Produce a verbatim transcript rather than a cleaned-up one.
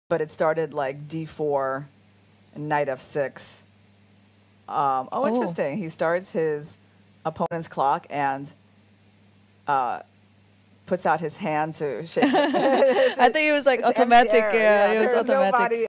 but it started like d four, knight f six. Um, oh, Oh. interesting. He starts his opponent's clock and uh, puts out his hand to shake. I think it was like It's empty automatic. air. Yeah, it was there's automatic. nobody